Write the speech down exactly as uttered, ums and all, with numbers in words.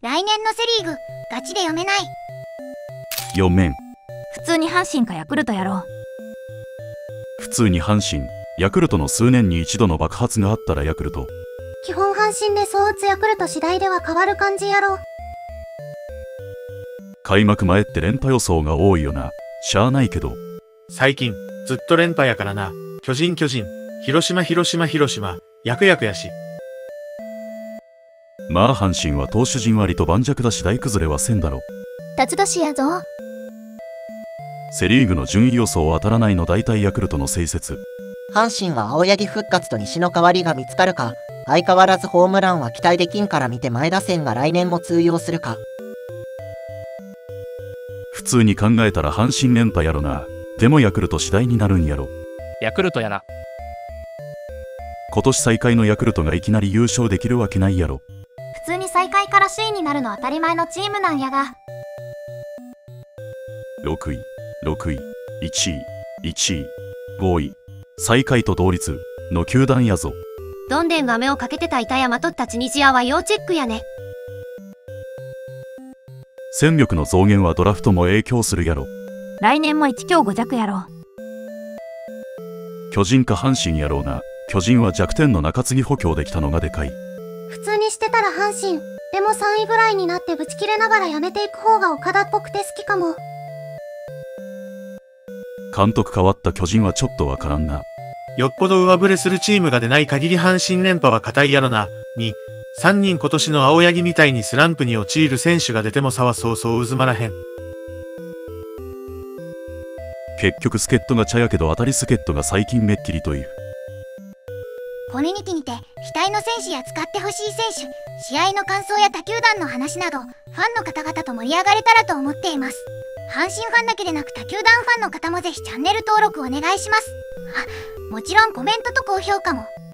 来年のセリーグガチで読めない。 読めん。 普通に阪神かヤクルトやろう。 普通に阪神、ヤクルトの数年に一度の爆発があったらヤクルト。 基本阪神でそう打つヤクルト次第では変わる感じやろ。 開幕前って連覇予想が多いよな。しゃあないけど。 最近ずっと連覇やからな。巨人巨人、広島広島広島、ヤクヤクやし。 まあ阪神は投手陣割と盤石だし大崩れはせんだろ。 辰年やぞ。 セリーグの順位予想当たらないの大体ヤクルトの成説。 阪神は青柳復活と西の代わりが見つかるか、相変わらずホームランは期待できんから見て前打線が来年も通用するか。 普通に考えたら阪神連覇やろな。でもヤクルト次第になるんやろ。 ヤクルトやな。 今年最下位のヤクルトがいきなり優勝できるわけないやろ。 普通に最下位から首位になるの当たり前のチームなんやが。 ろくい、ろくい、いちい、いちい、ごい、最下位と同率の球団やぞ。 どんでんが目をかけてた板山とったチュニジアは要チェックやね。 戦力の増減はドラフトも影響するやろ。 来年も一強五弱やろう。 巨人か阪神やろうな。巨人は弱点の中継ぎ補強できたのがでかい。 普通にしてたら阪神。でもさんいぐらいになってぶち切れながらやめていく方が岡田っぽくて好きかも。 監督変わった巨人はちょっとわからんな。 よっぽど上振れするチームが出ない限り阪神連覇は固いやろな。に、さんにん今年の青柳みたいにスランプに陥る選手が出ても差はそうそう渦まらへん。 結局助っ人が茶やけど当たり助っ人が最近めっきりという。 コミュニティにて期待の選手や使ってほしい選手、試合の感想や他球団の話などファンの方々と盛り上がれたらと思っています。阪神ファンだけでなく他球団ファンの方もぜひチャンネル登録お願いします。あ、もちろんコメントと高評価も。